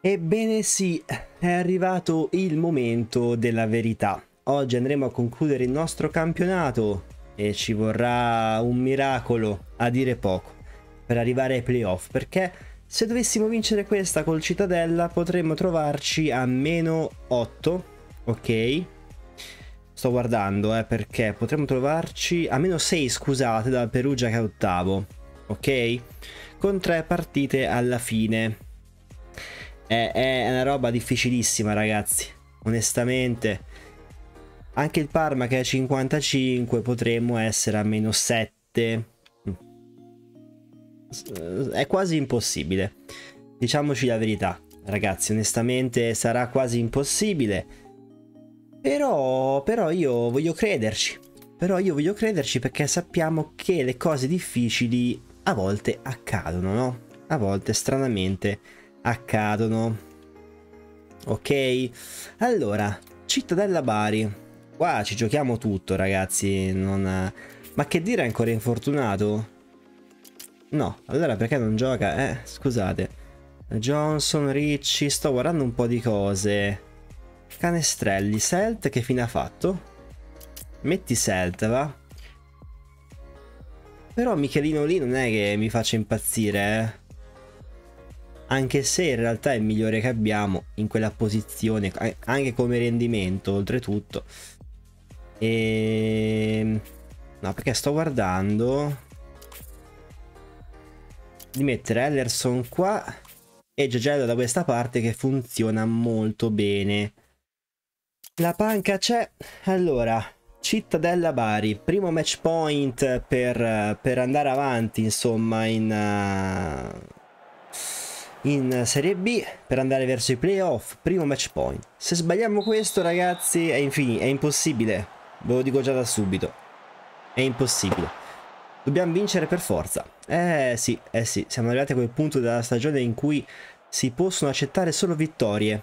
Ebbene sì, è arrivato il momento della verità. Oggi andremo a concludere il nostro campionato e ci vorrà un miracolo, a dire poco, per arrivare ai playoff, perché se dovessimo vincere questa col Cittadella potremmo trovarci a meno 8, ok? Sto guardando, perché potremmo trovarci a meno 6, scusate, dal Perugia che è ottavo, ok? Con 3 partite alla fine. È una roba difficilissima, ragazzi. Onestamente, anche il Parma che è 55 potremmo essere a meno 7. È quasi impossibile. Diciamoci la verità, ragazzi. Onestamente sarà quasi impossibile. Però io voglio crederci. Però io voglio crederci perché sappiamo che le cose difficili a volte accadono, no? A volte stranamente accadono. Ok, allora Cittadella Bari, qua ci giochiamo tutto, ragazzi. Ma che dire, è ancora infortunato? No, allora perché non gioca? Scusate, Johnson, Ricci, sto guardando un po' di cose. Canestrelli, Selt che fine ha fatto? Metti Selt, va. Però Michelino lì non è che mi faccia impazzire, anche se in realtà è il migliore che abbiamo in quella posizione, anche come rendimento, oltretutto. No, perché sto guardando di mettere Ellerson qua e Giagello da questa parte, che funziona molto bene. La panca c'è. Allora, Cittadella Bari, primo match point per andare avanti, insomma, in Serie B, per andare verso i playoff. Primo match point. Se sbagliamo questo, ragazzi, è impossibile. Ve lo dico già da subito. È impossibile. Dobbiamo vincere per forza. Sì, siamo arrivati a quel punto della stagione in cui si possono accettare solo vittorie.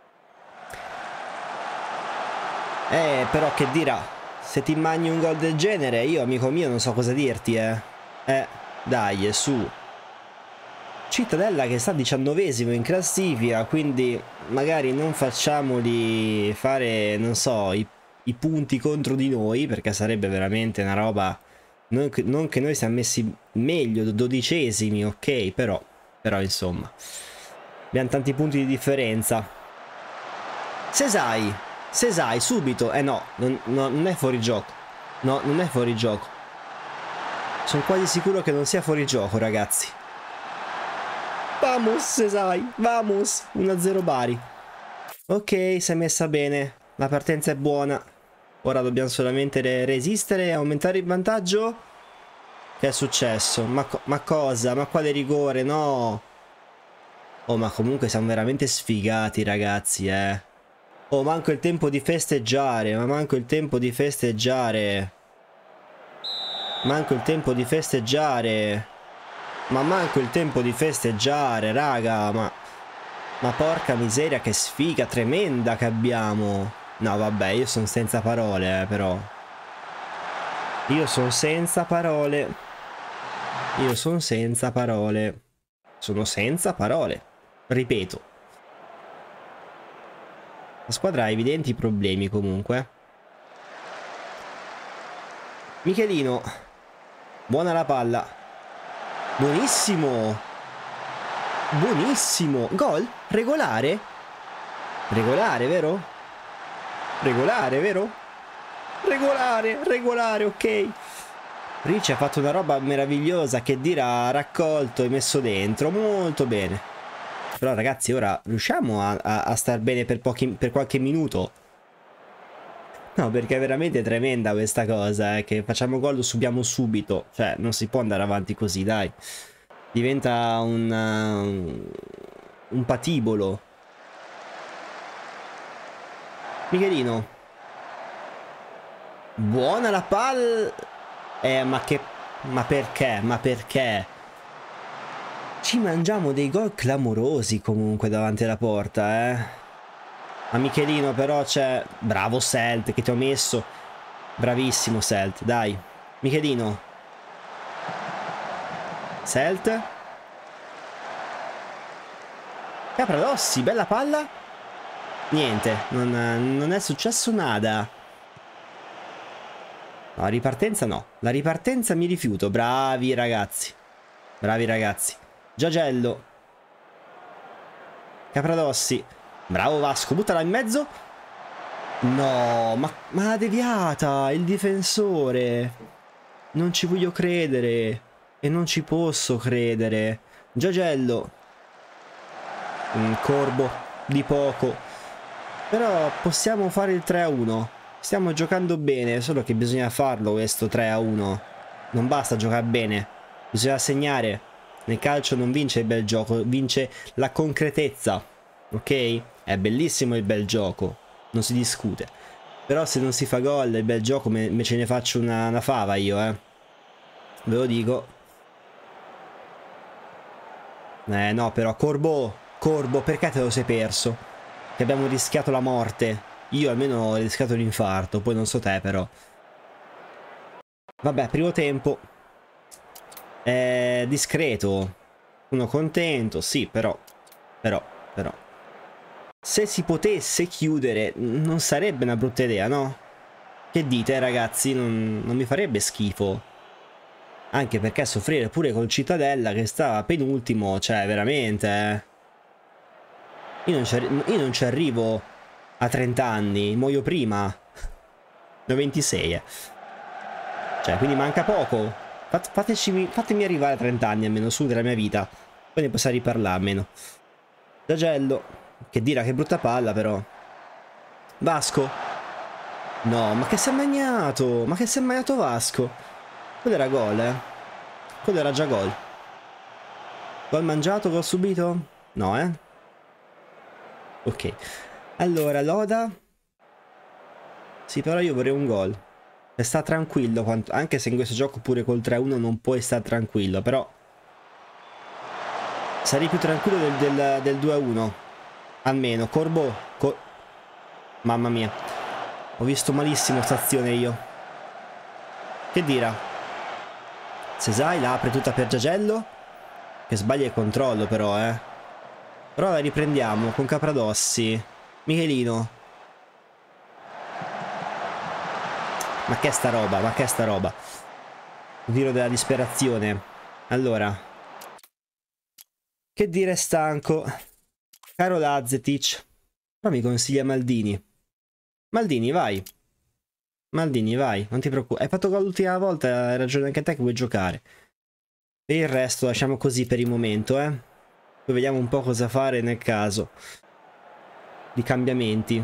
Però che dirà? Se ti mangi un gol del genere, io, amico mio, non so cosa dirti, dai, su. Cittadella che sta 19esimo in classifica, quindi magari non facciamoli fare, non so, i punti contro di noi, perché sarebbe veramente una roba. Non che noi siamo messi meglio, 12esimi, ok, però insomma, abbiamo tanti punti di differenza. Sesai, subito. No, non è fuori gioco. No, non è fuori gioco. Sono quasi sicuro che non sia fuori gioco, ragazzi. Vamos, Sesai, vamos. 1-0 Bari. Ok, si è messa bene. La partenza è buona. Ora dobbiamo solamente resistere e aumentare il vantaggio. Che è successo? Ma cosa? Ma quale rigore? No. Oh, ma comunque siamo veramente sfigati, ragazzi, Oh, manco il tempo di festeggiare. Ma manco il tempo di festeggiare. Manco il tempo di festeggiare. Ma manco il tempo di festeggiare, raga. Ma porca miseria, che sfiga tremenda che abbiamo. No, vabbè, io sono senza parole, però. Io sono senza parole. Io sono senza parole. Sono senza parole. Ripeto. La squadra ha evidenti problemi comunque. Michelino. Buona la palla. Buonissimo. Buonissimo. Gol? Regolare? Regolare, vero? Regolare, vero? Regolare, ok. Ricci ha fatto una roba meravigliosa, che dirà, ha raccolto e messo dentro. Molto bene. Però ragazzi, ora riusciamo a star bene per qualche minuto? No, perché è veramente tremenda questa cosa, che facciamo gol, lo subiamo subito. Cioè, non si può andare avanti così, dai. Diventa un patibolo. Michelino. Buona la palla. Ma perché? Ma perché? Ci mangiamo dei gol clamorosi comunque davanti alla porta, Ma Michelino però c'è. Bravo Selt, che ti ho messo. Bravissimo Selt, dai. Michelino. Selt. Capradossi, bella palla. Niente, non è successo nada. No, ripartenza no. La ripartenza mi rifiuto. Bravi ragazzi. Bravi ragazzi. Giagello. Capradossi. Bravo Vasco, buttala in mezzo. No, ma l'ha deviata il difensore. Non ci voglio credere. E non ci posso credere. Giagello. Corbo di poco. Però possiamo fare il 3-1. Stiamo giocando bene, solo che bisogna farlo questo 3-1. Non basta giocare bene, bisogna segnare. Nel calcio non vince il bel gioco, vince la concretezza. Ok? È bellissimo il bel gioco, non si discute. Però se non si fa gol il bel gioco me ce ne faccio una fava io, ve lo dico. No, però Corbo, perché te lo sei perso? Che abbiamo rischiato la morte. Io almeno ho rischiato l'infarto, poi non so te però. Vabbè, primo tempo. Discreto. Sono contento, sì, però. Se si potesse chiudere, non sarebbe una brutta idea, no? Che dite, ragazzi? Non mi farebbe schifo. Anche perché soffrire pure col Cittadella che stava penultimo, cioè veramente. Io non ci arrivo a 30 anni, muoio prima. Ne ho 26, Cioè, quindi manca poco. Fatemi arrivare a 30 anni almeno su della mia vita. Poi ne possiamo riparlare almeno. Giagello. Che dirà, che brutta palla però. Vasco. No, ma che si è magnato? Ma che si è magnato Vasco? Quello era gol, Quello era già gol. Gol mangiato, gol subito? No, Ok. Allora, Loda. Sì, però io vorrei un gol. E sta tranquillo, anche se in questo gioco pure col 3-1 non puoi stare tranquillo, però sarei più tranquillo del 2-1. Almeno, Corbo. Mamma mia. Ho visto malissimo sta azione io. Che dirà? Cesai la apre tutta per Giagello. Che sbaglia il controllo però, Però la riprendiamo con Capradossi. Michelino. Ma che è sta roba? Ma che è sta roba? Il tiro della disperazione. Allora. Che dire stanco. Caro Lazetic. Però mi consiglia Maldini. Maldini, vai. Maldini, vai. Non ti preoccupare. Hai fatto gol l'ultima volta. Hai ragione anche te che vuoi giocare. E il resto lasciamo così per il momento, Poi vediamo un po' cosa fare nel caso di cambiamenti.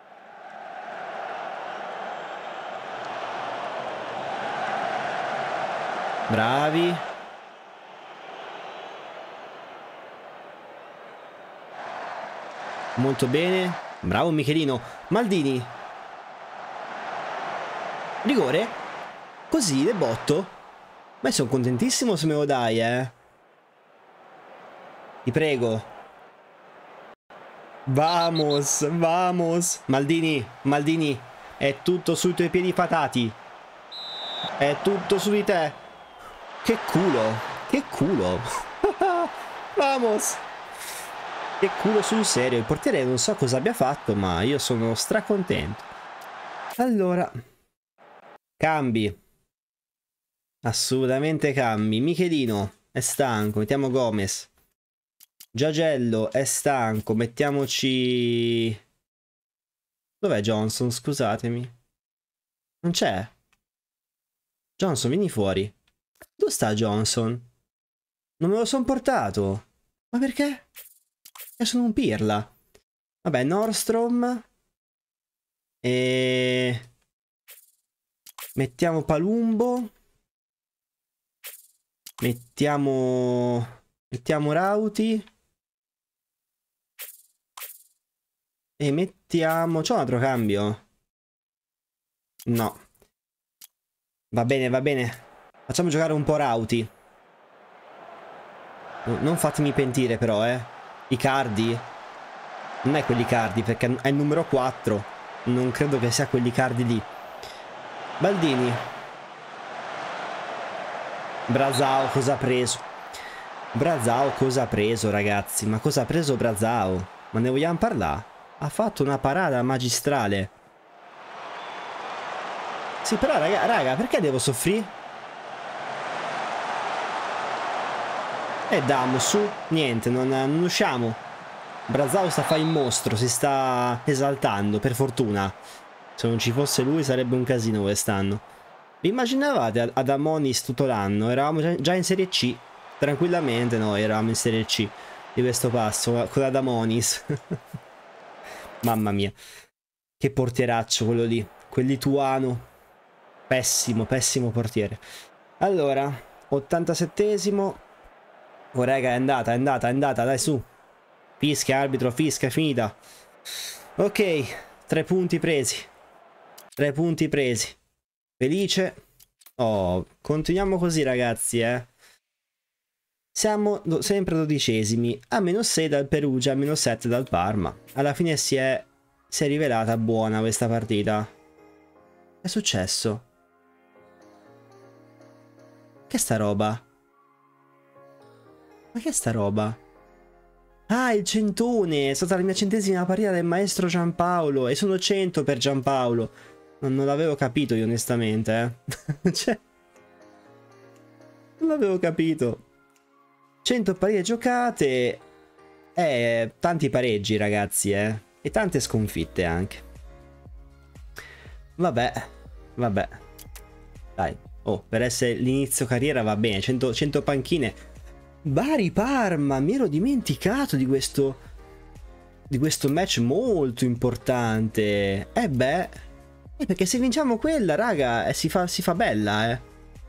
Bravi. Molto bene. Bravo Michelino. Maldini. Rigore? Così, de botto? Ma sono contentissimo se me lo dai, Ti prego. Vamos, vamos. Maldini, Maldini. È tutto sui tuoi piedi patati. È tutto su di te. Che culo. Che culo. Vamos. Che culo sul serio. Il portiere non so cosa abbia fatto, ma io sono stracontento. Allora. Cambi. Assolutamente cambi. Michelino è stanco. Mettiamo Gomez. Giagello è stanco. Mettiamoci... Dov'è Johnson? Scusatemi. Non c'è. Johnson, vieni fuori. Dove sta Johnson? Non me lo son portato. Ma perché? Io sono un pirla. Vabbè, Nordstrom. E... mettiamo Palumbo. Mettiamo Rauti. E mettiamo... C'ho un altro cambio? No. Va bene, va bene. Facciamo giocare un po' Rauti. Non fatemi pentire però, Icardi? Non è quell'Icardi perché è il numero 4. Non credo che sia quell'Icardi lì. Baldini. Brasao cosa ha preso? Brazao cosa ha preso, ragazzi? Ma cosa ha preso Brazao? Ma ne vogliamo parlare? Ha fatto una parata magistrale. Sì, però, raga, perché devo soffrire? E dammo su, niente, non usciamo. Brazao sta a fare il mostro, si sta esaltando, per fortuna. Se non ci fosse lui sarebbe un casino quest'anno. Vi immaginavate ad Amonis tutto l'anno? Eravamo già in Serie C. Tranquillamente, no, eravamo in Serie C di questo passo, con Adamonis. Mamma mia. Che portieraccio quello lì. Quel lituano. Pessimo, pessimo portiere. Allora, 87esimo. Oh raga, è andata, dai su. Fischia, arbitro, fischia, è finita. Ok, 3 punti presi. 3 punti presi. Felice. Oh, continuiamo così ragazzi, Siamo sempre 12esimi, a -6 dal Perugia, a -7 dal Parma. Alla fine si è rivelata buona questa partita. Che è successo? Che è sta roba? Ma che è sta roba? Ah, il centone! È stata la mia 100esima partita del maestro Giampaolo. E sono 100 per Giampaolo. Non l'avevo capito io onestamente, Cioè... Non l'avevo capito. 100 partite giocate. Tanti pareggi ragazzi, E tante sconfitte anche. Vabbè. Dai. Oh, per essere l'inizio carriera va bene. 100 panchine. Bari-Parma, mi ero dimenticato di questo match molto importante. Perché se vinciamo quella, raga, si fa bella,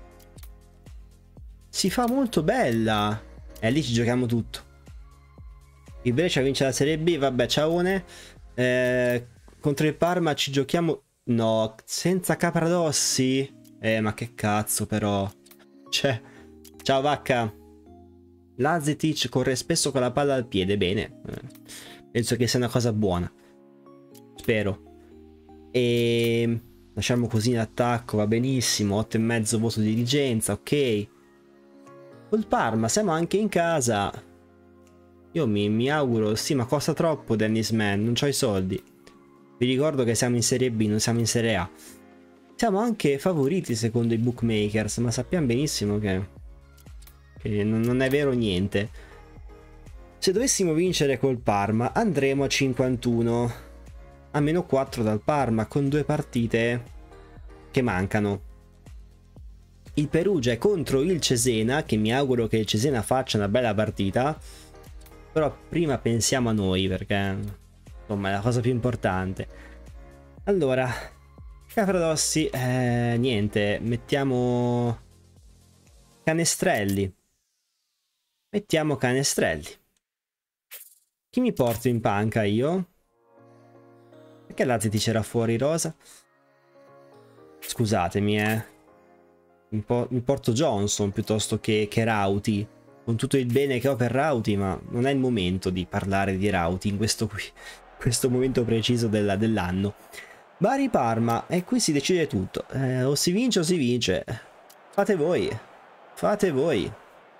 Si fa molto bella. E lì ci giochiamo tutto. Il Brescia vince la Serie B, vabbè, ciaone. Contro il Parma ci giochiamo... No, senza Capradossi? Ma che cazzo però. Cioè, ciao vacca. Lazetic corre spesso con la palla al piede, bene. Penso che sia una cosa buona. Spero. E lasciamo così in attacco, va benissimo. 8,5 voto di dirigenza, ok. Col Parma siamo anche in casa. Io mi auguro, sì, ma costa troppo Dennis Man, non c'ho i soldi. Vi ricordo che siamo in Serie B, non siamo in Serie A. Siamo anche favoriti secondo i bookmakers, ma sappiamo benissimo che non è vero niente. Se dovessimo vincere col Parma andremo a 51, a -4 dal Parma, con 2 partite che mancano. Il Perugia è contro il Cesena, che mi auguro che il Cesena faccia una bella partita, però prima pensiamo a noi perché insomma è la cosa più importante. Allora, Capradossi, niente, mettiamo Canestrelli. Mettiamo Canestrelli. Chi mi porto in panca io? Perché Lazetic era fuori rosa? Scusatemi, mi porto Johnson piuttosto che Rauti. Con tutto il bene che ho per Rauti, ma non è il momento di parlare di Rauti in questo momento preciso dell'anno. Bari-Parma, e qui si decide tutto. O si vince o si vince. Fate voi. Fate voi.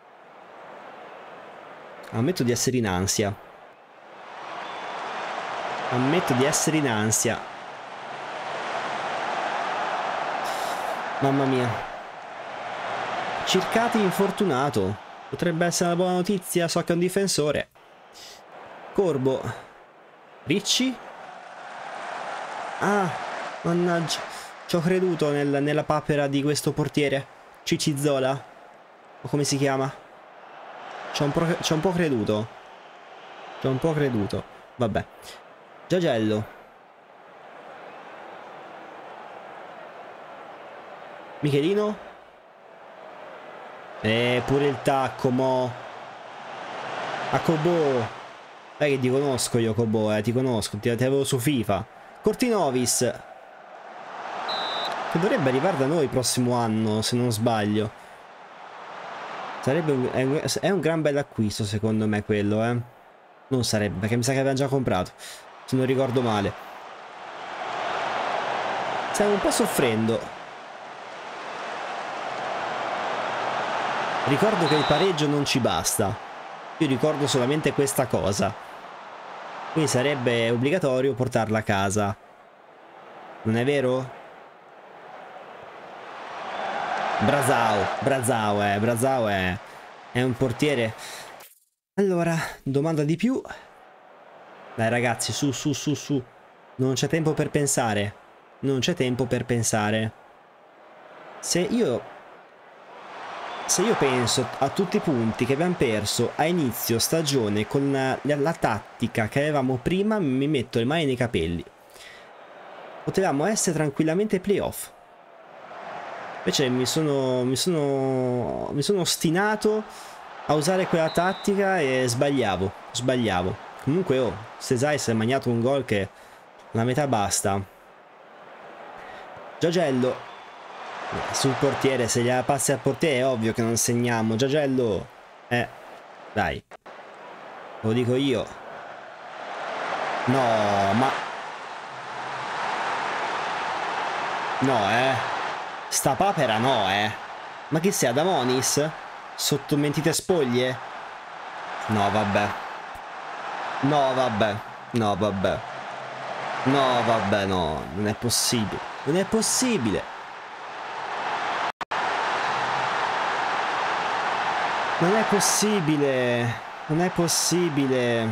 Ammetto di essere in ansia. Ammetto di essere in ansia. Mamma mia. Circati infortunato. Potrebbe essere una buona notizia, so che è un difensore. Corbo. Ricci. Ah, mannaggia. Ci ho creduto nella papera di questo portiere. Cicizzola. O come si chiama? Ci ho un po' creduto. Ci ho un po' creduto. Vabbè. Giagello. Michelino. Pure il tacco, mo. A Kobo. Dai che ti conosco io, Kobo, ti conosco. Ti avevo su FIFA. Cortinovis. Che dovrebbe arrivare da noi il prossimo anno, se non sbaglio. Sarebbe è un gran bel acquisto, secondo me, quello, Non sarebbe, perché mi sa che avevano già comprato. Se non ricordo male. Stiamo un po' soffrendo. Ricordo che il pareggio non ci basta. Io ricordo solamente questa cosa. Quindi sarebbe obbligatorio portarla a casa. Non è vero? Brazao è un portiere. Allora, domanda di più. Dai ragazzi, su. Non c'è tempo per pensare. Non c'è tempo per pensare. Se io penso a tutti i punti che abbiamo perso a inizio stagione con la tattica che avevamo prima, mi metto le mani nei capelli. Potevamo essere tranquillamente playoff. Invece mi sono ostinato a usare quella tattica e sbagliavo. Comunque, oh, Sesai si è mangiato un gol che la metà basta. Giagello sul portiere, se gliela passi al portiere è ovvio che non segniamo. Giagello, dai, lo dico io. No, ma no, sta papera no, ma chi sei, Adamonis? Sotto mentite spoglie? No, vabbè. No, vabbè. No, vabbè. No, vabbè, no. Non è possibile. Non è possibile. Non è possibile. Non è possibile.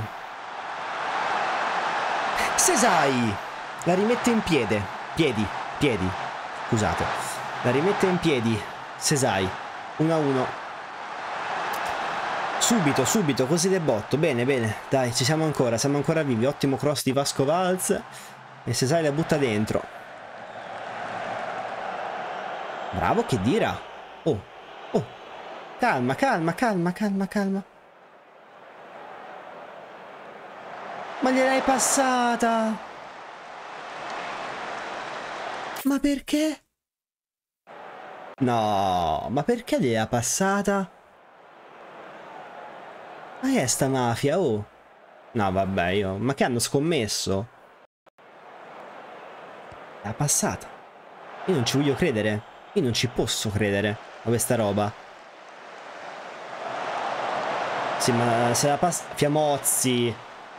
Sesai! La rimette in piede. Piedi. Scusate. La rimette in piedi. Sesai. 1-1. Subito, così de botto. Bene. Dai, ci siamo ancora vivi. Ottimo cross di Vasco Valls. E Sesai la butta dentro. Bravo, che dira. Oh. Calma. Ma gliel'hai passata? Ma perché? No, ma perché gliel'ha passata? Ma che è sta mafia, oh? No, vabbè, ma che hanno scommesso? L'ha passata. Io non ci voglio credere. Io non ci posso credere a questa roba. Sì, ma se la passa... Fiamozzi.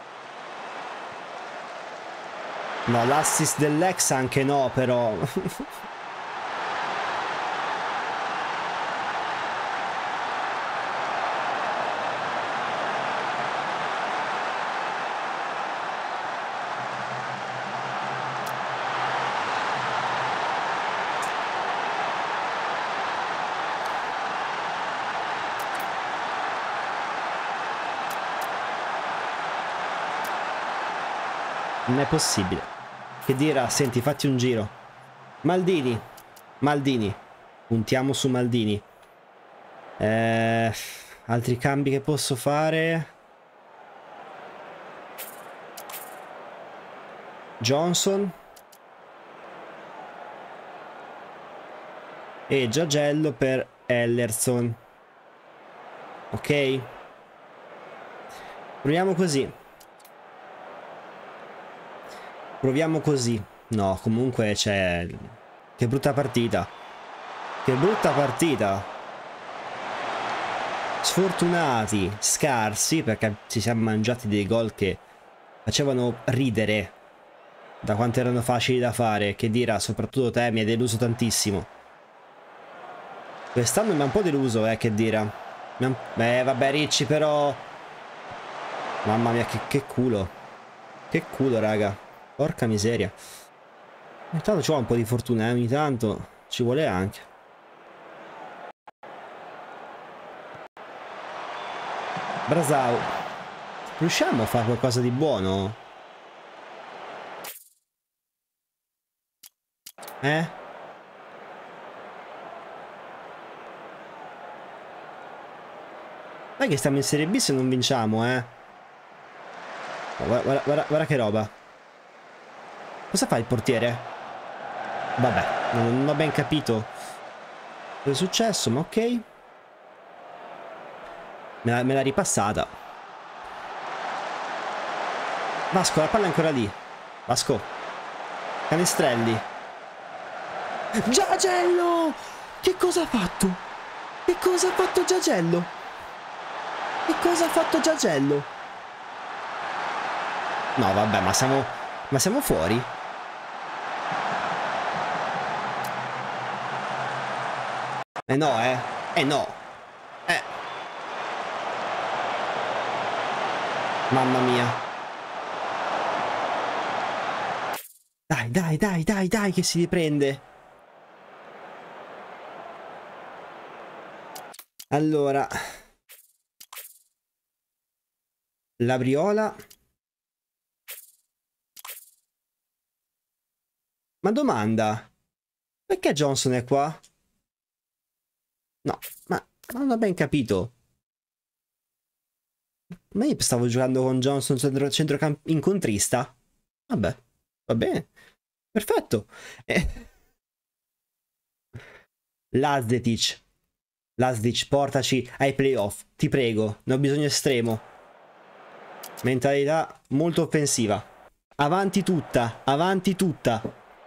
No, l'assist dell'ex anche no, però. Non è possibile. Che dirà? Senti, fatti un giro. Maldini. Puntiamo su Maldini. Altri cambi che posso fare? Johnson. E Giagello per Ellerson. Ok. Proviamo così. No, comunque c'è... Che brutta partita. Sfortunati, scarsi, perché ci siamo mangiati dei gol che facevano ridere da quanto erano facili da fare. Che dirà, soprattutto te, mi hai deluso tantissimo. Quest'anno mi ha un po' deluso, che dirà. Vabbè, Ricci, però... Mamma mia, che culo. Che culo, raga. Porca miseria. Ogni tanto ci vuole un po' di fortuna, ogni tanto ci vuole anche. Brasao. Riusciamo a fare qualcosa di buono? Dai che stiamo in Serie B se non vinciamo, Guarda che roba. Cosa fa il portiere? Vabbè, non ho ben capito cosa è successo, ma ok. Me l'ha ripassata. Vasco, la palla è ancora lì. Vasco. Canestrelli. Giagello! Che cosa ha fatto? Che cosa ha fatto Giagello? Che cosa ha fatto Giagello? No, vabbè, ma siamo fuori? Eh no, eh. Eh no. Mamma mia. Dai, che si riprende. Allora. La Briola. Ma domanda. Perché Johnson è qua? No, ma non ho ben capito. Ma io stavo giocando con Johnson incontrista? Vabbè, va bene. Perfetto. Lazdetic. Lazdic, portaci ai playoff. Ti prego, ne ho bisogno estremo. Mentalità molto offensiva. Avanti tutta, avanti tutta.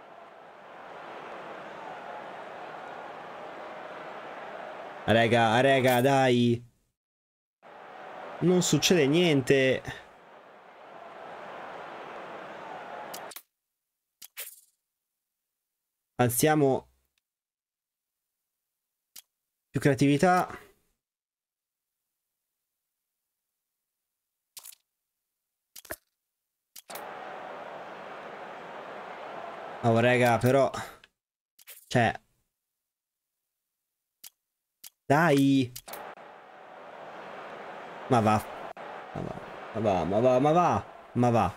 Raga, dai. Non succede niente. Alziamo più creatività. Oh, raga, però... Cioè... Dai! Ma va. Ma va.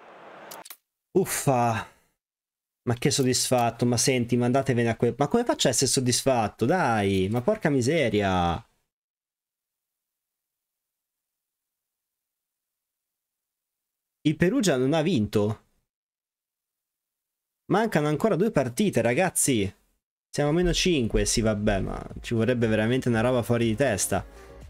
Uffa. Ma che soddisfatto. Ma senti, mandatevene a quel... Ma come faccio a essere soddisfatto? Dai! Ma porca miseria! Il Perugia non ha vinto. Mancano ancora 2 partite, ragazzi. Siamo a meno 5, sì vabbè, ma ci vorrebbe veramente una roba fuori di testa.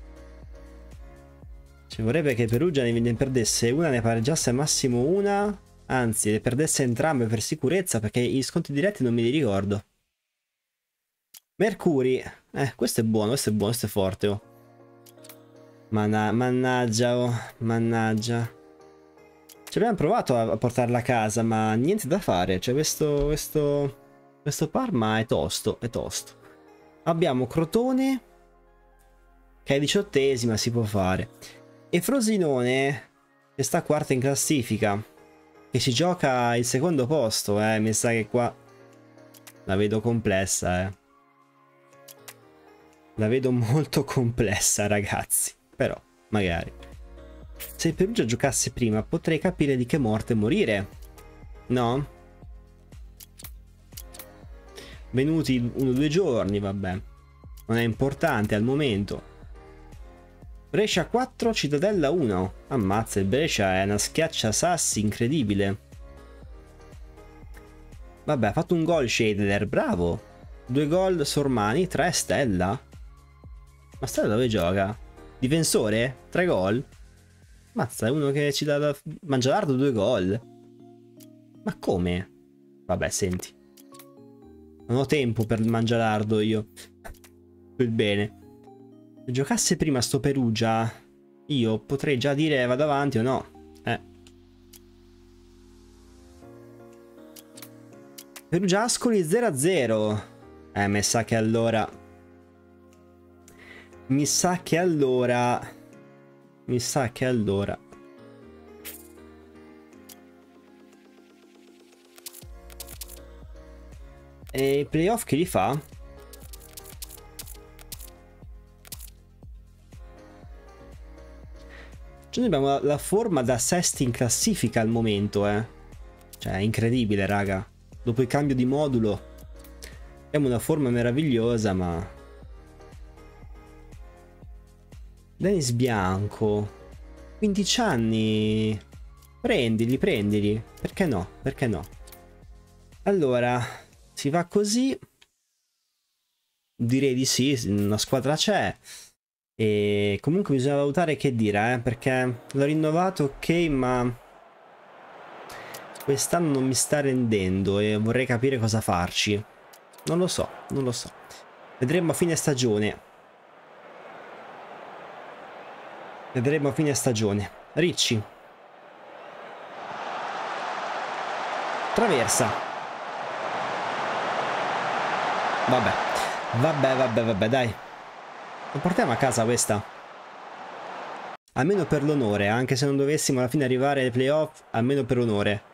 Ci vorrebbe che Perugia ne perdesse una, ne pareggiasse al massimo una. Anzi, le perdesse entrambe per sicurezza, perché gli sconti diretti non me li ricordo. Mercuri. Questo è buono, questo è forte, oh. Mannaggia, oh. Mannaggia. Ci abbiamo provato a portarla a casa, ma niente da fare. Cioè, questo Parma è tosto, è tosto. Abbiamo Crotone, che è 18esima, si può fare. E Frosinone, che sta quarta in classifica, che si gioca il secondo posto, mi sa che qua la vedo complessa, La vedo molto complessa, ragazzi. Però, magari. Se il Perugia giocasse prima, potrei capire di che morte morire. No? Venuti 1-2 giorni, vabbè. Non è importante al momento. Brescia 4, Cittadella 1. Ammazza, il Brescia è una schiacciasassi incredibile. Vabbè, ha fatto un gol Schneider, bravo. 2 gol Sormani, 3 Stella. Ma Stella dove gioca? Difensore? 3 gol? Mazza, è uno che ci dà da... Mangialardo 2 gol. Ma come? Vabbè, senti. Non ho tempo per il Mangialardo io. Per bene. Se giocasse prima sto Perugia, io potrei già dire vado avanti o no. Perugia Ascoli 0-0. Mi sa che allora... Mi sa che allora... E i playoff chi li fa? Cioè noi abbiamo la forma da sesti in classifica al momento, Cioè, è incredibile, raga. Dopo il cambio di modulo abbiamo una forma meravigliosa, ma... Dennis Bianco, 15 anni. Prendili. Perché no? Perché no? Allora, si va così. Direi di sì, una squadra c'è. E comunque bisogna valutare che dire, perché l'ho rinnovato, ok, ma quest'anno non mi sta rendendo e vorrei capire cosa farci. Non lo so. Vedremo a fine stagione. Vedremo a fine stagione. Ricci. Traversa. Vabbè. Vabbè, dai. Lo portiamo a casa questa. Almeno per l'onore, anche se non dovessimo alla fine arrivare ai playoff, almeno per onore.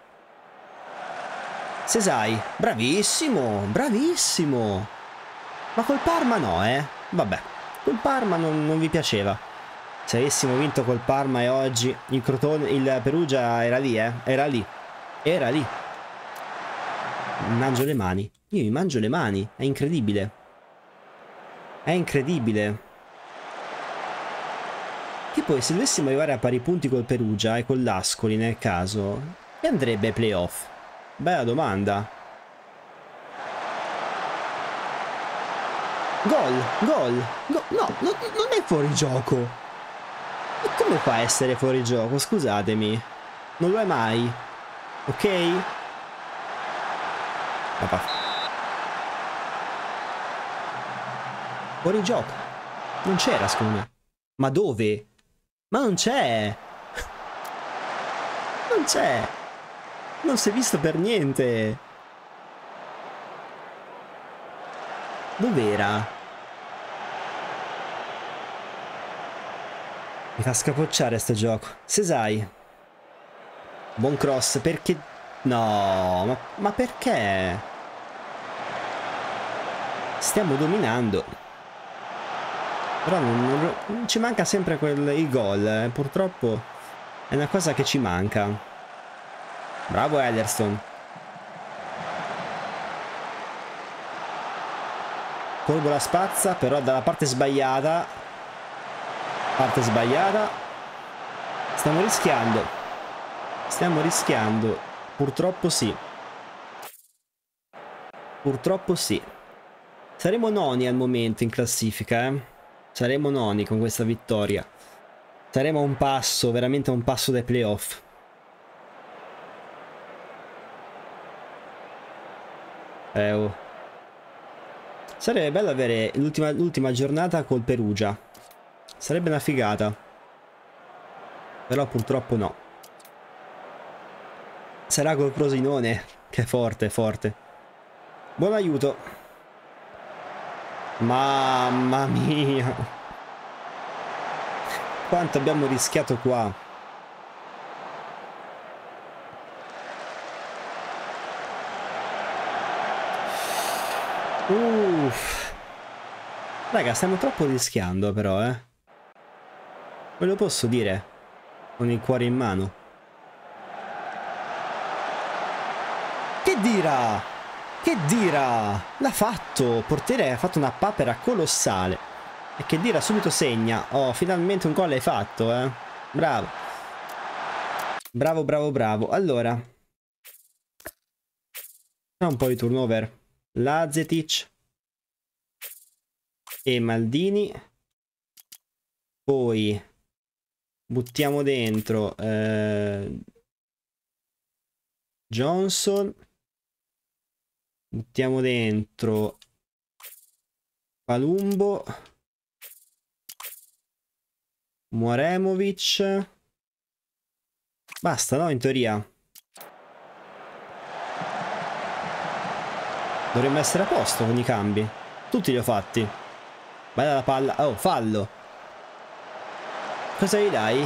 Sesai, bravissimo, bravissimo. Ma col Parma no, Vabbè, col Parma non vi piaceva. Se avessimo vinto col Parma e oggi il Crotone, il Perugia era lì, Era lì. Era lì. Mi mangio le mani. Io mi mangio le mani, è incredibile. È incredibile. Che poi se dovessimo arrivare a pari punti col Perugia e con l'Ascoli nel caso, chi andrebbe ai playoff? Bella domanda. Gol, gol, no, non è fuori gioco. E come fa a essere fuori gioco? Scusatemi. Non lo è mai. Ok? Papà. Fuori gioco. Non c'era, secondo me. Ma dove? Ma non c'è. Non c'è. Non si è visto per niente. Dov'era? Mi fa scapocciare sto gioco. Sesai. Buon cross. Perché? No. Ma perché? Stiamo dominando. Però non ci manca sempre il gol. Purtroppo è una cosa che ci manca. Bravo Ederson. Colgo la spazza, però dalla parte sbagliata. Parte sbagliata. Stiamo rischiando. Stiamo rischiando. Purtroppo sì. Purtroppo sì. Saremo noni al momento in classifica, Saremo noni con questa vittoria. Saremo a un passo, veramente a un passo dai playoff. Oh. Sarebbe bello avere l'ultima giornata col Perugia. Sarebbe una figata. Però purtroppo no. Sarà col Frosinone. Che è forte, forte. Buon aiuto. Mamma mia. Quanto abbiamo rischiato qua. Raga, stiamo troppo rischiando però, Ve lo posso dire con il cuore in mano. Che dirà? Che dirà? L'ha fatto! Portiere ha fatto una papera colossale. E che dirà subito segna. Oh, finalmente un gol hai fatto, Bravo. Bravo, bravo, bravo. Allora. C'è un po' di turnover. Lazetic. E Maldini. Poi buttiamo dentro Johnson. Buttiamo dentro Palumbo. Muaremovic. Basta, no? In teoria dovremmo essere a posto con i cambi. Tutti li ho fatti. Bella la palla. Oh, fallo. Cosa gli dai?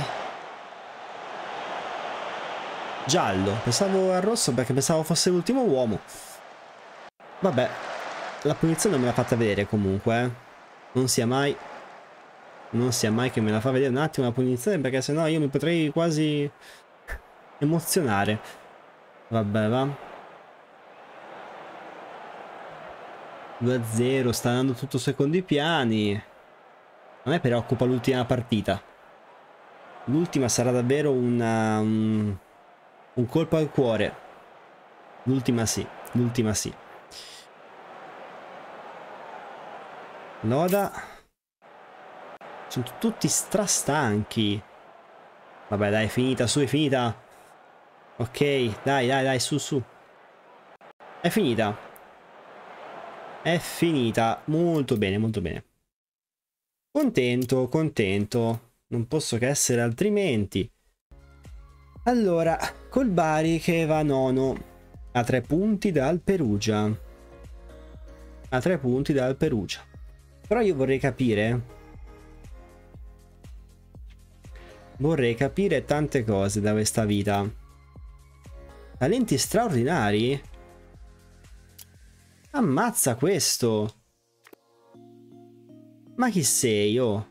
Giallo. Pensavo al rosso perché pensavo fosse l'ultimo uomo. Vabbè. La punizione me l'ha fatta vedere comunque, Non sia mai. Non sia mai che me la fa vedere un attimo la punizione, perché sennò io mi potrei quasi emozionare. Vabbè, va. 2-0, sta andando tutto secondi piani. A me preoccupa l'ultima partita. L'ultima sarà davvero un colpo al cuore. L'ultima sì, l'ultima sì. Loda. Sono tutti strastanchi. Vabbè, dai, è finita, su, è finita. Ok, dai, su, su. È finita. È finita. Molto bene, molto bene. Contento, contento. Non posso che essere altrimenti. Allora, col Bari che va nono, a 3 punti dal Perugia. A 3 punti dal Perugia. Però io vorrei capire... Vorrei capire tante cose da questa vita. Talenti straordinari? Ammazza questo! Ma chi sei, oh?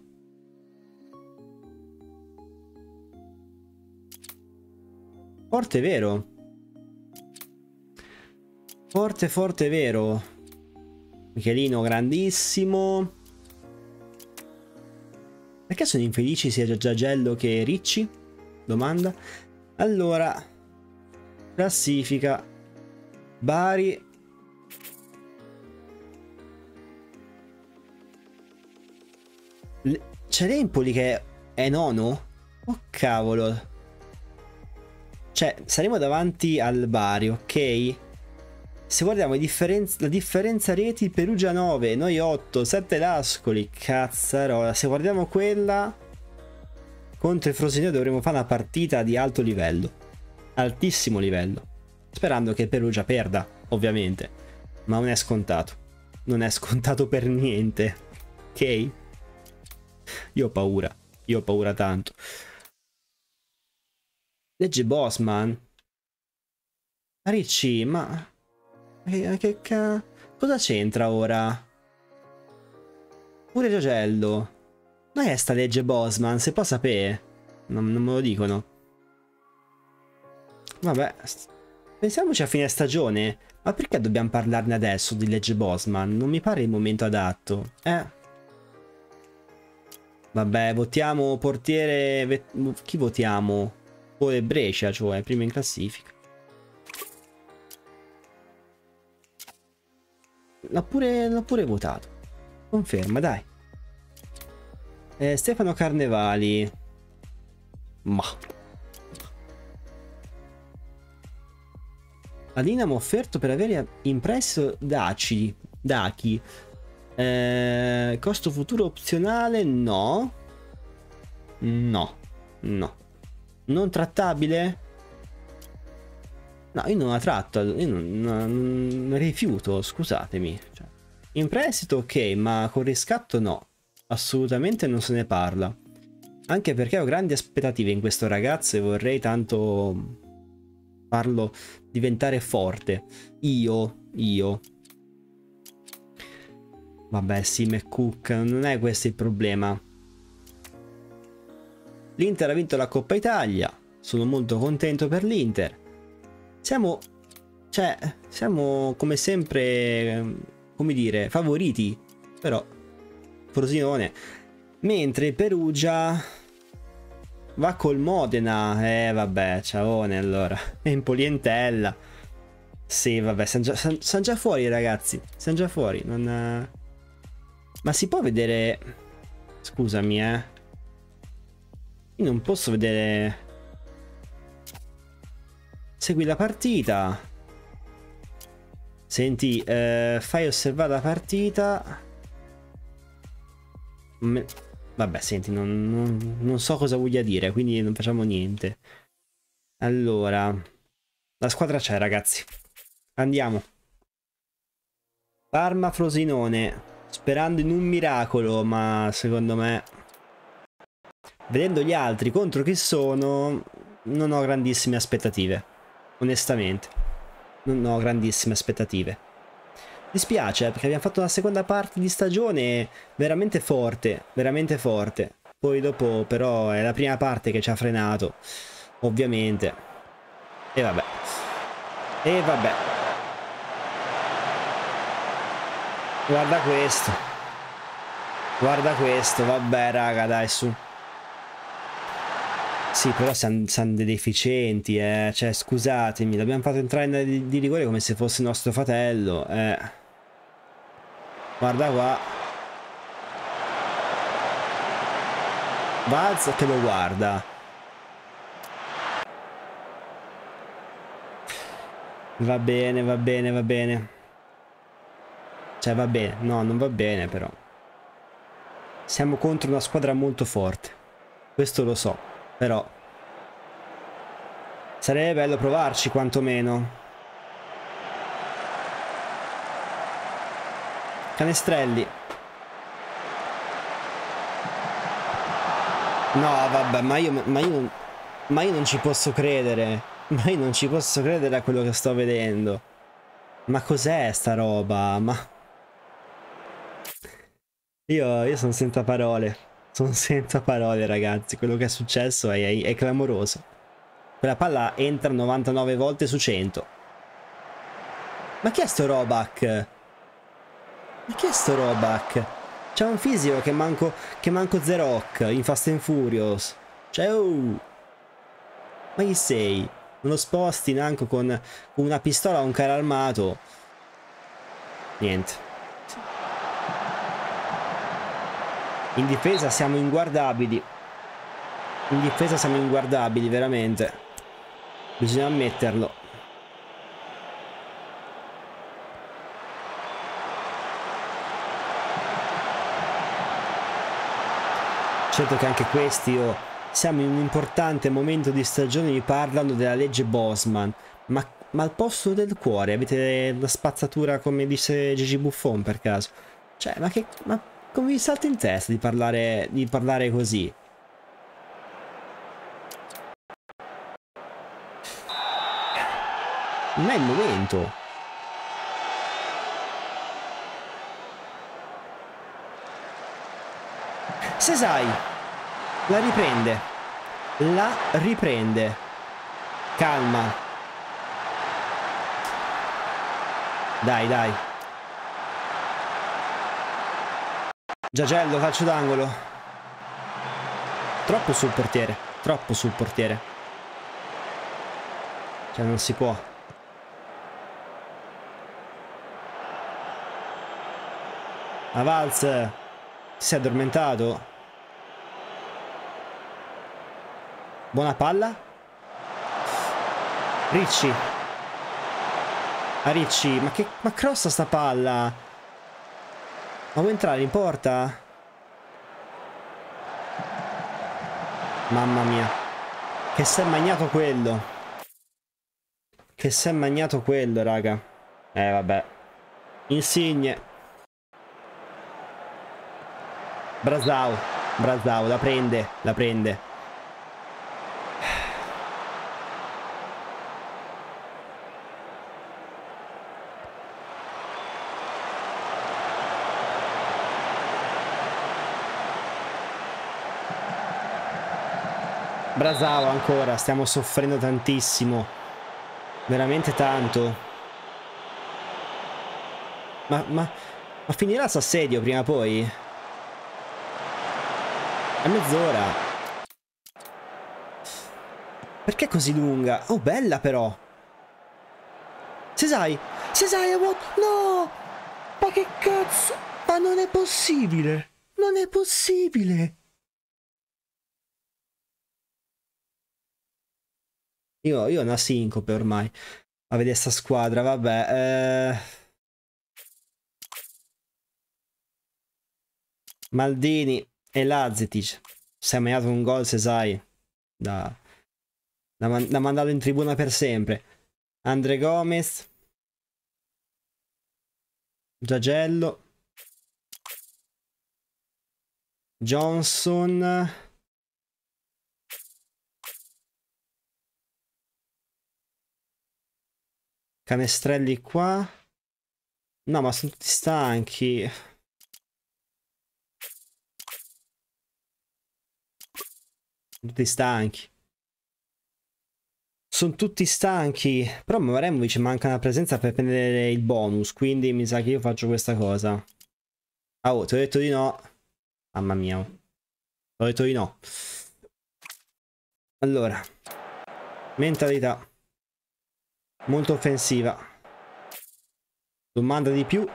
Forte vero? Forte, forte vero? Michelino grandissimo. Perché sono infelici sia Giagello che Ricci? Domanda. Allora, classifica. Bari. C'è l'Empoli che è nono? Oh cavolo. Cioè, saremo davanti al Bari, ok? Se guardiamo la differenza reti, Perugia 9, noi 8, 7 l'Ascoli, cazzarola. Se guardiamo quella, contro il Frosinone dovremo fare una partita di alto livello. Altissimo livello. Sperando che Perugia perda, ovviamente. Ma non è scontato. Non è scontato per niente. Ok? Io ho paura. Io ho paura tanto. Legge Bosman. Ricci, ma... Cosa c'entra ora? Pure Giogello. Ma è sta legge Bosman? Se può sapere. Non me lo dicono. Vabbè. Pensiamoci a fine stagione. Ma perché dobbiamo parlarne adesso di legge Bosman? Non mi pare il momento adatto. Vabbè, votiamo portiere... Chi votiamo? Pure Brescia, cioè, prima in classifica. L'ho pure votato. Conferma, dai. Stefano Carnevali. Ma. La Dinamo ha offerto per avere in prestito Daci. Dachi. Costo futuro opzionale? No. No. No. Non trattabile? No, io non la tratto, io non rifiuto, scusatemi. Cioè, in prestito ok, ma con riscatto no. Assolutamente non se ne parla. Anche perché ho grandi aspettative in questo ragazzo e vorrei tanto farlo diventare forte. Io. Vabbè, sì, McCook, non è questo il problema. L'Inter ha vinto la Coppa Italia. Sono molto contento per l'Inter. Siamo come sempre, come dire, favoriti. Però, Frosinone. Mentre il Perugia va col Modena. Vabbè, ciaone allora. Empolientella. Sì, vabbè, sono già fuori ragazzi. Sono già fuori. Non... Ma si può vedere... Scusami, Io non posso vedere... Segui la partita. Senti, fai osservare la partita. Vabbè, senti, non so cosa voglia dire, quindi non facciamo niente. Allora, la squadra c'è, ragazzi. Andiamo. Parma Frosinone. Sperando in un miracolo, ma secondo me, vedendo gli altri contro chi sono, non ho grandissime aspettative. Onestamente, non ho grandissime aspettative. Mi spiace, perché abbiamo fatto una seconda parte di stagione veramente forte, veramente forte. Poi dopo, però, è la prima parte che ci ha frenato, ovviamente. E vabbè. E vabbè. Guarda questo. Guarda questo, vabbè, raga, dai, su. Sì, però siamo dei deficienti, Cioè, scusatemi, l'abbiamo fatto entrare di rigore come se fosse nostro fratello, Guarda qua. Valz che lo guarda. Va bene, va bene, va bene. Cioè, va bene. No, non va bene, però. Siamo contro una squadra molto forte. Questo lo so, però sarebbe bello provarci quantomeno. Canestrelli. No, vabbè, ma io non ci posso credere. Ma io non ci posso credere a quello che sto vedendo. Ma cos'è sta roba? Ma io sono senza parole. Sono senza parole, ragazzi. Quello che è successo è clamoroso. Quella palla entra 99 volte su 100. Ma chi è sto Roback? Ma chi è sto Roback? C'è un fisico che manco The Rock in Fast and Furious. Cioè, oh. Ma chi sei? Non lo sposti neanche con una pistola o un carro armato. Niente. In difesa siamo inguardabili. In difesa siamo inguardabili, veramente. Bisogna ammetterlo. Certo che anche questi, siamo in un importante momento di stagione, mi parlano della legge Bosman. Ma al posto del cuore avete la spazzatura come dice Gigi Buffon per caso? Cioè, ma come vi salta in testa di parlare così? Non è il momento. Sesai la riprende. La riprende. Calma. Dai, dai. Giagello, calcio d'angolo. Troppo sul portiere. Troppo sul portiere. Cioè, non si può. Avalz. Si è addormentato. Buona palla. Ricci. A Ricci. Ma crossa sta palla. Ma vuoi entrare in porta? Mamma mia. Che si è magnato quello. Che si è magnato quello, raga. Vabbè. Insigne. Brasao. Brasao. La prende. La prende. Brasao ancora, stiamo soffrendo tantissimo. Veramente tanto. Ma finirà l'assedio prima o poi? È mezz'ora. Perché così lunga? Oh, bella però. Sesai! Sesai, no! Ma che cazzo? Ma non è possibile! Non è possibile! Io ho una sincope ormai a vedere sta squadra, vabbè. Maldini e Lazetic. Si è mangiato un gol, se sai. Da mandarlo in tribuna per sempre. Andre Gomez. Giagello. Johnson. Canestrelli qua. No, ma sono tutti stanchi. Tutti stanchi. Sono tutti stanchi. Però a Mavremovic manca una presenza per prendere il bonus. Quindi mi sa che io faccio questa cosa. Ah, oh, ti ho detto di no. Mamma mia. Ho detto di no. Allora. Mentalità. Molto offensiva. Domanda di più.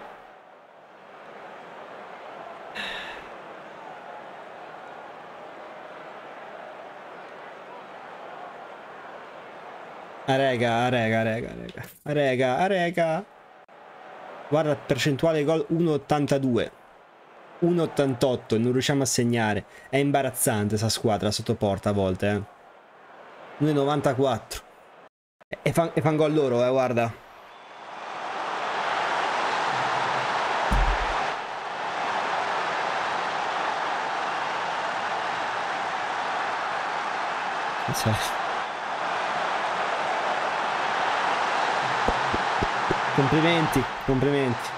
Rega. Guarda, percentuale gol 1,82. 1,88 e non riusciamo a segnare. È imbarazzante sta squadra sotto porta a volte, 1,94. E fan gol loro, guarda. Cioè. Complimenti, complimenti.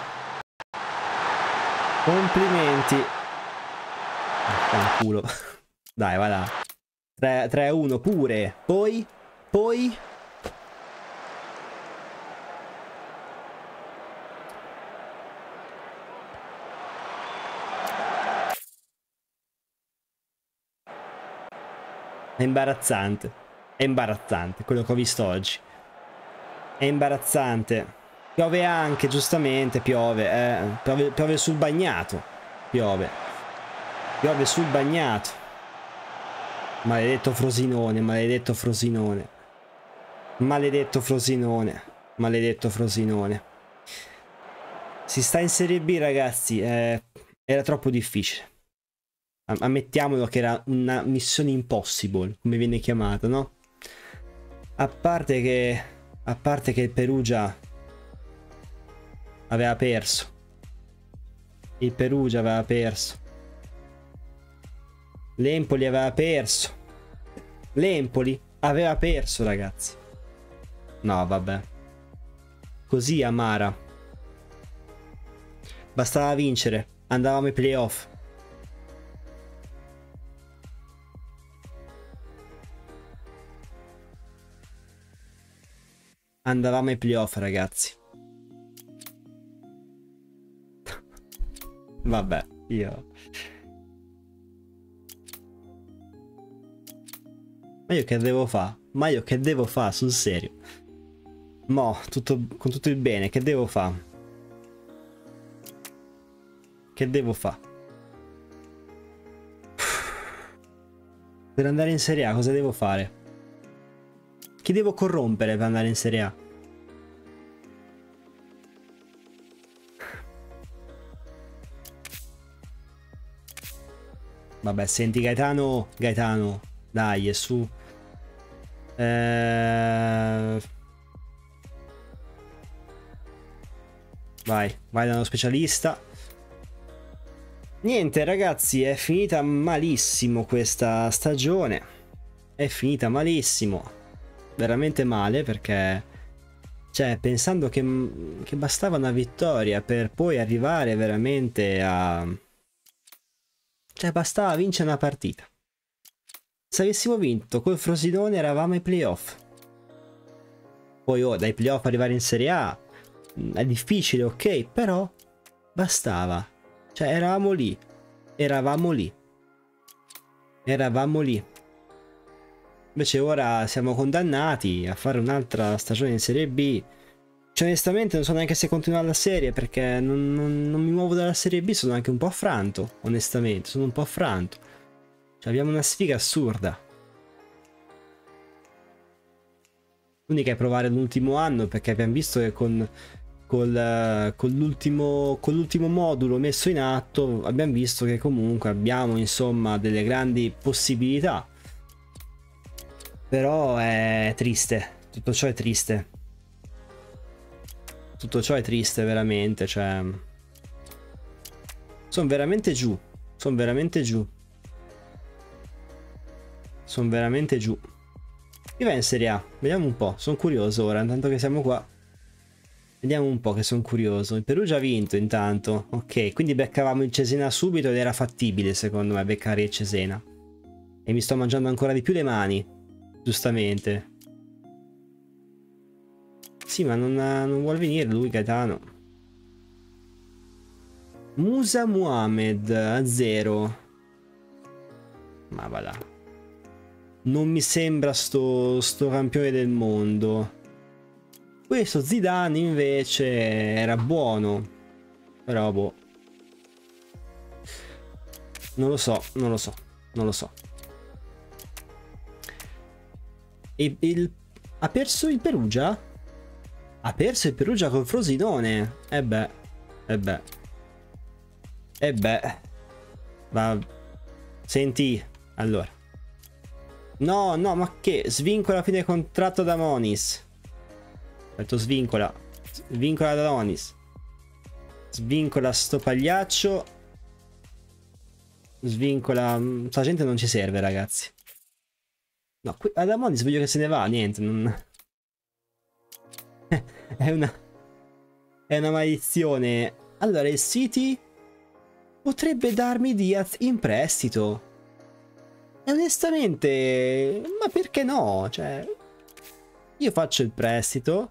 Complimenti. Fanculo. Dai, va là. 3-1 pure. Poi. È imbarazzante. È imbarazzante quello che ho visto oggi. È imbarazzante. Piove anche, giustamente, piove. Piove sul bagnato. Piove sul bagnato. Maledetto Frosinone, maledetto Frosinone. Maledetto Frosinone. Maledetto Frosinone. Si sta in Serie B, ragazzi. Era troppo difficile. Ammettiamolo che era una missione impossible, come viene chiamata, no? A parte che il Perugia aveva perso. Il Perugia aveva perso. L'Empoli aveva perso. L'Empoli aveva perso, ragazzi. No, vabbè. Così amara. Bastava vincere. Andavamo ai playoff. Andavamo ai playoff, ragazzi. Vabbè, io... Ma io che devo fare? Ma io che devo fare, sul serio? Mo, con tutto il bene, che devo fare? Che devo fare? Per andare in Serie A cosa devo fare? Chi devo corrompere per andare in Serie A? Vabbè, senti Gaetano, dai, è su. Vai dallo specialista. Niente, ragazzi, è finita malissimo questa stagione. È finita malissimo. Veramente male, perché... Cioè, pensando che bastava una vittoria per poi arrivare veramente a... Cioè, bastava vincere una partita. Se avessimo vinto col Frosinone eravamo ai playoff. Poi dai playoff arrivare in Serie A è difficile, ok, però bastava. Cioè, eravamo lì. Invece ora siamo condannati a fare un'altra stagione in Serie B. Cioè, onestamente non so neanche se continuare la serie, perché non mi muovo dalla Serie B, sono anche un po' affranto, onestamente, sono un po' affranto. Cioè, abbiamo una sfiga assurda. L'unica è provare l'ultimo anno, perché abbiamo visto che con l'ultimo modulo messo in atto abbiamo visto che comunque abbiamo, insomma, delle grandi possibilità. Però è triste, tutto ciò è triste. Tutto ciò è triste, veramente, cioè... Sono veramente giù. Sono veramente giù. Chi va in Serie A? Vediamo un po', sono curioso ora, intanto che siamo qua. Vediamo un po', che sono curioso. Il Perugia ha vinto intanto. Ok, quindi beccavamo il Cesena subito ed era fattibile, secondo me, beccare il Cesena. E mi sto mangiando ancora di più le mani. Giustamente. Sì, ma non vuol venire lui, Gaetano. Musa Muhammad a 0. Ma va là. Non mi sembra sto campione del mondo. Questo Zidane invece era buono. Però boh. Non lo so. Ha perso il Perugia? Ha perso il Perugia col Frosinone. E beh. Va. Senti, allora. No, no, ma che? Svincola fine contratto da Monis. Ho detto svincola. Svincola da Monis. Svincola sto pagliaccio. Svincola. Sta gente non ci serve, ragazzi. No, qui ad Amonis voglio che se ne va. Niente, non. È una. È una maledizione. Allora, il City potrebbe darmi Diaz in prestito. E onestamente, ma perché no? Cioè, io faccio il prestito.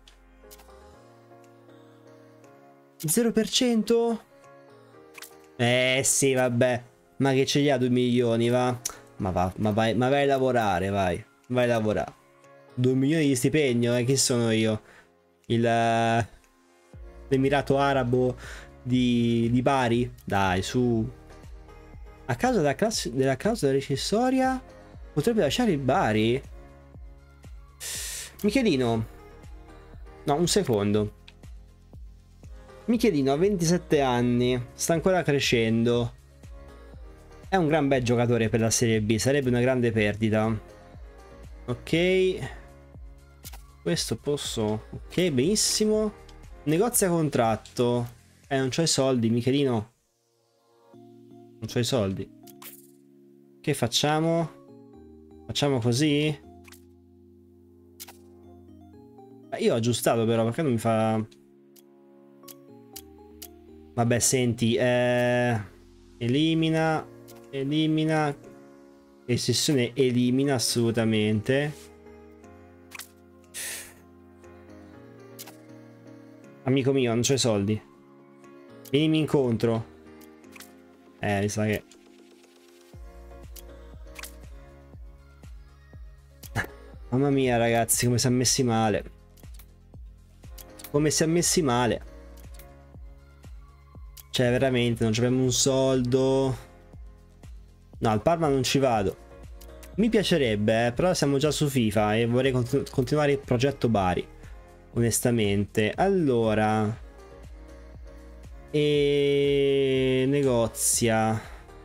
0%? Sì, vabbè. Ma che ce li ha 2 milioni, va? Ma va, ma vai a lavorare, vai. Vai a lavorare. 2 milioni di stipendio, chi sono io? L'Emirato Arabo di Bari? Dai, su. A causa della clausola recessoria potrebbe lasciare il Bari? Michelino. No, un secondo. Michelino ha 27 anni, sta ancora crescendo. È un gran bel giocatore per la Serie B, sarebbe una grande perdita. Ok. Questo posso. Ok, benissimo. Negozia contratto. Non c'ho i soldi, Michelino. Non c'ho i soldi. Che facciamo? Facciamo così? Io ho aggiustato però, perché non mi fa... Vabbè, senti, elimina. Elimina. E sessione elimina assolutamente. Amico mio, non c'ho i soldi. Vienimi incontro. Mi sa che... Mamma mia, ragazzi, come si è messi male. Come si è messi male. Cioè, veramente, non abbiamo un soldo. No, al Parma non ci vado. Mi piacerebbe, però siamo già su FIFA e vorrei continuare il progetto Bari. Onestamente. Allora. E negozia.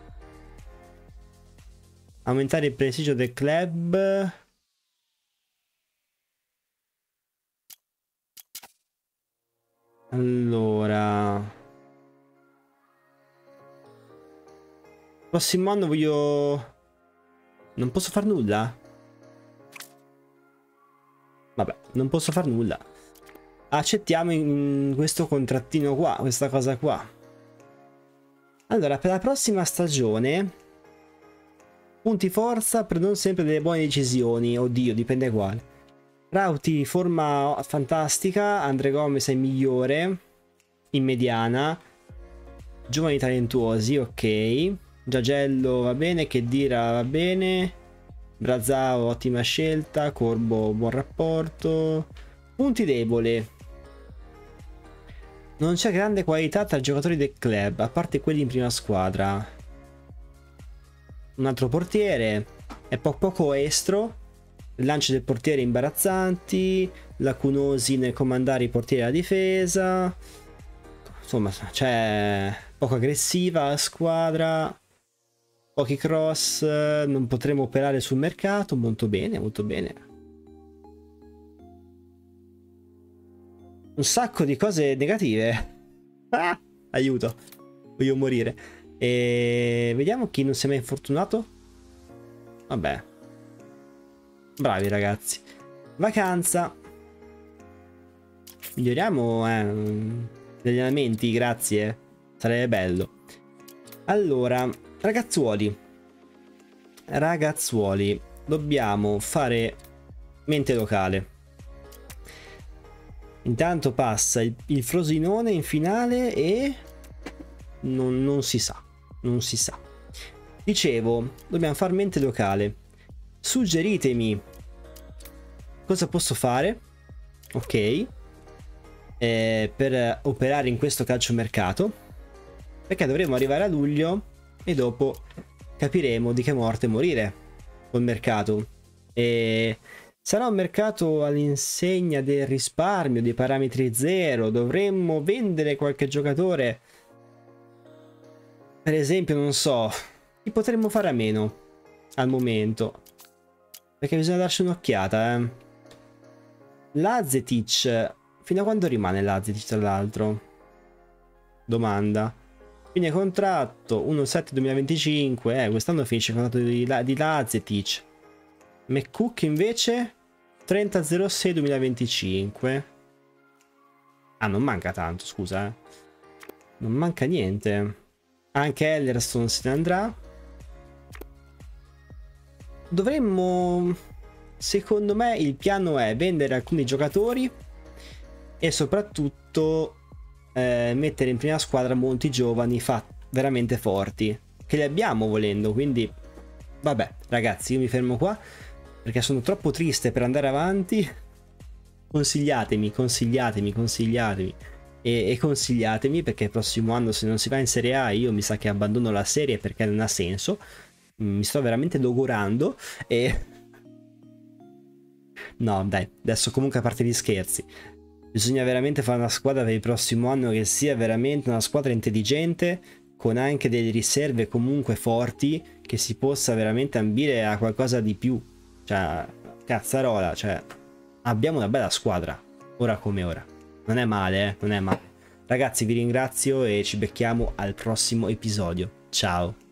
Aumentare il prestigio del club. Allora. Prossimo anno voglio... Non posso far nulla? Vabbè, non posso far nulla. Accettiamo questo contrattino qua, questa cosa qua. Allora, per la prossima stagione... Punti forza, prendono sempre delle buone decisioni. Oddio, dipende quale. Rauti, forma fantastica. Andre Gomez è migliore. In mediana. Giovani talentuosi, ok. Giagello va bene, Khedira va bene, Brazao ottima scelta, Corbo buon rapporto. Punti deboli. Non c'è grande qualità tra i giocatori del club, a parte quelli in prima squadra. Un altro portiere, è poco estro, il lancio del portiere imbarazzanti, lacunosi nel comandare i portieri alla difesa. Insomma, c'è poco aggressiva la squadra. Pochi cross, non potremo operare sul mercato, molto bene, molto bene. Un sacco di cose negative. Ah, aiuto, voglio morire. E vediamo chi non si è mai infortunato. Vabbè. Bravi ragazzi. Vacanza. Miglioriamo degli allenamenti, grazie. Sarebbe bello. Allora... Ragazzuoli, dobbiamo fare mente locale. Intanto passa il Frosinone in finale e non si sa, non si sa. Dicevo, dobbiamo fare mente locale. Suggeritemi cosa posso fare, ok, per operare in questo calciomercato, perché dovremo arrivare a luglio e dopo capiremo di che morte morire col mercato. E sarà un mercato all'insegna del risparmio, dei parametri zero. Dovremmo vendere qualche giocatore, per esempio, non so, Chi potremmo fare a meno al momento? Perché bisogna darci un'occhiata, eh. Lazetic. Fino a quando rimane Lazetic, tra l'altro? Domanda. Fine contratto 1/7/2025. Quest'anno finisce il contratto di Lazetic. McCook invece 30/06/2025. Ah, non manca tanto, scusa, eh. Non manca niente. Anche Ellerson se ne andrà. Dovremmo... Secondo me il piano è vendere alcuni giocatori e soprattutto mettere in prima squadra molti giovani veramente forti, che li abbiamo volendo, quindi vabbè ragazzi, io mi fermo qua perché sono troppo triste per andare avanti. Consigliatemi e consigliatemi, perché il prossimo anno se non si va in Serie A io mi sa che abbandono la serie, perché non ha senso. Mi sto veramente logorando e... No, dai, adesso comunque a parte gli scherzi, bisogna veramente fare una squadra per il prossimo anno che sia veramente una squadra intelligente, con anche delle riserve comunque forti, che si possa veramente ambire a qualcosa di più. Cioè, cazzarola, cioè, abbiamo una bella squadra, ora come ora. Non è male, non è male. Ragazzi, vi ringrazio e ci becchiamo al prossimo episodio. Ciao.